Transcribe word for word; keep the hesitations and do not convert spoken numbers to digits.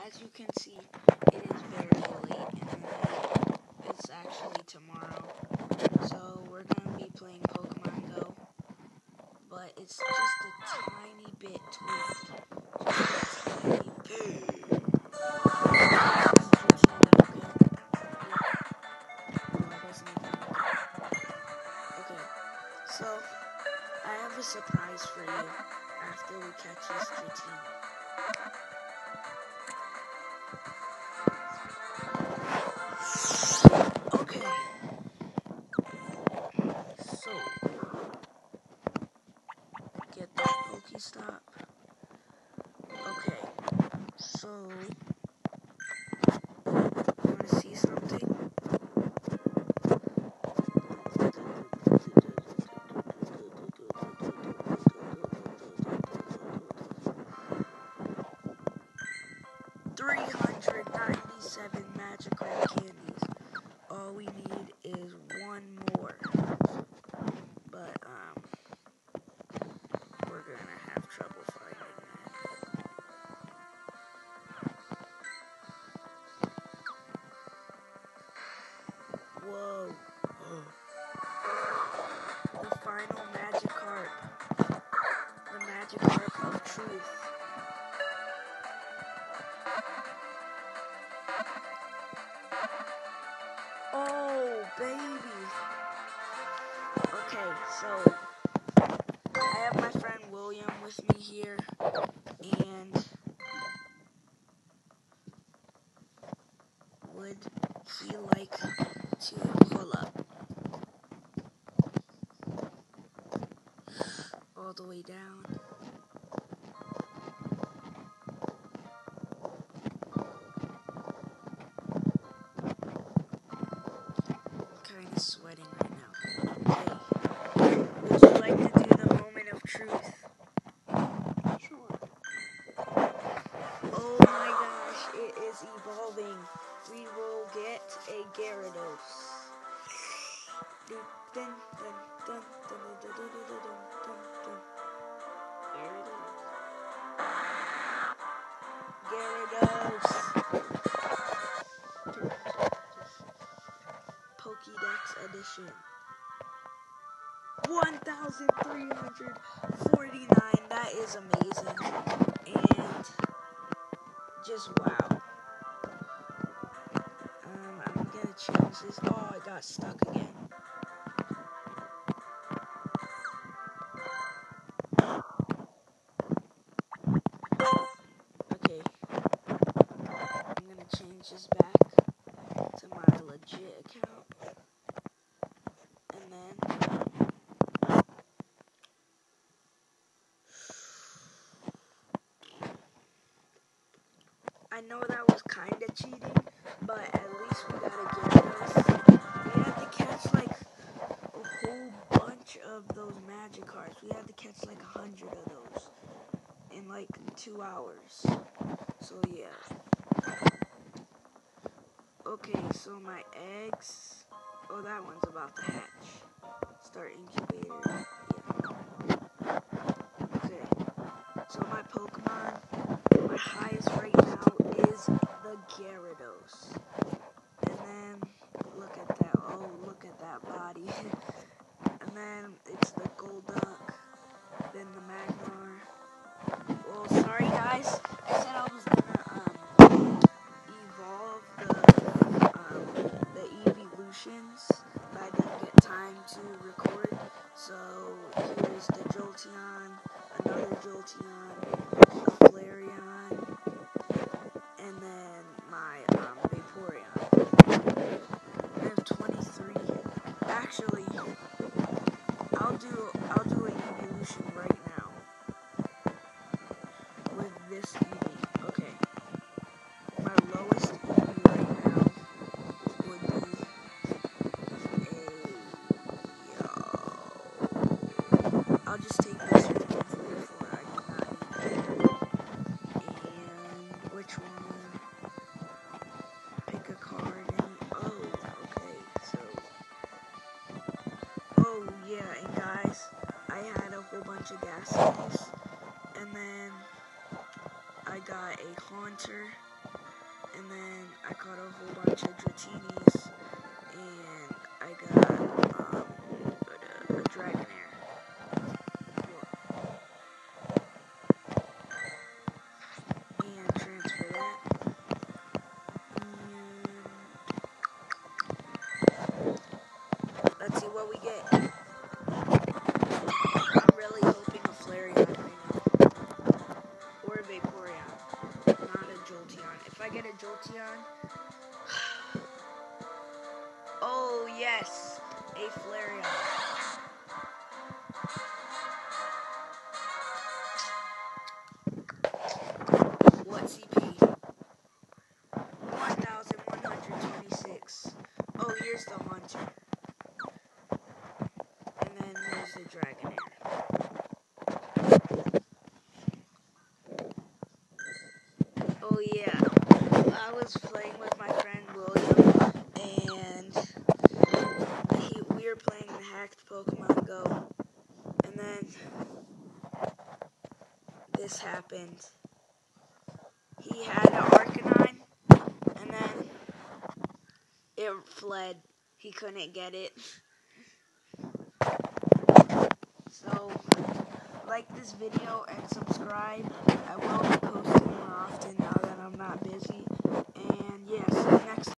as you can see, it is very late in the night. It's actually tomorrow. So we're going to be playing Pokemon Go. But it's just a tiny bit tweaked. Just a tiny bit. Okay, so I have a surprise for you after we catch this Dratini. Okay, so get that Pokestop. Okay, so you want to see something? three hundred ninety-seven Magikarp candies. All we need is one more. But, um, we're gonna have trouble finding that. Whoa. The final Magikarp. The Magikarp of truth. Oh, baby. Okay, so I have my friend William with me here, and would he like to pull up all the way down? Kind of sweating right now. Okay. Would you like to do the moment of truth? Sure. Oh my gosh, it is evolving. We will get a Gyarados. Dun, dun, dun, dun, dun, dun, dun, dun, dun, dun, dun. Gyarados. Pokédex edition. one thousand three hundred forty-nine. That is amazing. And just wow. Um, I'm gonna change this. Oh, I got stuck again. Okay. I'm gonna change this back to my legit account. And then I know that was kinda cheating, but at least we gotta get those. We had to catch like a whole bunch of those Magikarps. We had to catch like a hundred of those in like two hours. So yeah. Okay, so my eggs. Oh, that one's about to hatch. Start incubator. Yeah. Okay. So my Pokemon, my highest right now is the Gyarados. And then look at that. Oh, look at that body. And then it's the Golduck. Then the Magmar. Well, sorry guys. I said I was gonna um evolve the um the evolutions, but I didn't get time to record. So here's the Jolteon, another Jolteon, a Flareon, and then my um Vaporeon. I have twenty-three. Actually, I'll do I'll do an evolution right now with this Eevee. Okay. My lowest Eevee right now would be a yo. I'll just take this one before I do not need it. And which one? Pick a card and oh, okay, so oh yeah, and guys, I had a whole bunch of Gastlies, and then I got a Haunter, and then I caught a whole bunch of Dratinis, and I got um, a, a Dragonair. And transfer that. And let's see what we get. I'm really hoping a Flareon right now. Or a Vaporeon. Not a Jolteon. If I get a Jolteon... Oh, yes! A Flareon. What C P? one thousand one hundred twenty-six. Oh, here's the Haunter. And then there's the Dragonair. Oh yeah, I was playing with my friend William, and he, we were playing the hacked Pokemon Go, and then this happened. He had an Arcanine, and then it fled. He couldn't get it. So, like this video and subscribe. I will be posting more often now that I'm not busy. And yeah, see you next time.